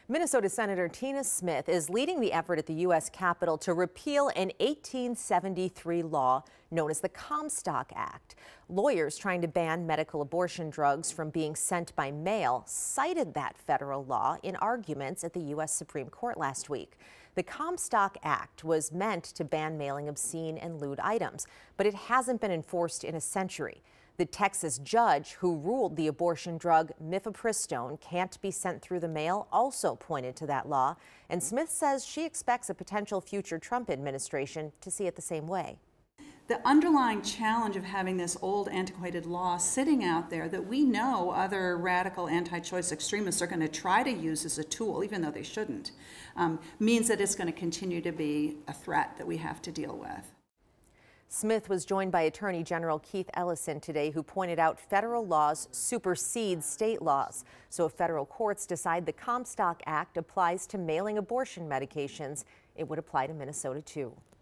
Minnesota Senator Tina Smith is leading the effort at the U.S. Capitol to repeal an 1873 law known as the Comstock Act. Lawyers trying to ban medical abortion drugs from being sent by mail cited that federal law in arguments at the U.S. Supreme Court last week. The Comstock Act was meant to ban mailing obscene and lewd items, but it hasn't been enforced in a century. The Texas judge who ruled the abortion drug mifepristone can't be sent through the mail also pointed to that law, and Smith says she expects a potential future Trump administration to see it the same way. The underlying challenge of having this old, antiquated law sitting out there that we know other radical anti-choice extremists are going to try to use as a tool, even though they shouldn't, means that it's going to continue to be a threat that we have to deal with. Smith was joined by Attorney General Keith Ellison today, who pointed out federal laws supersede state laws. So if federal courts decide the Comstock Act applies to mailing abortion medications, it would apply to Minnesota too.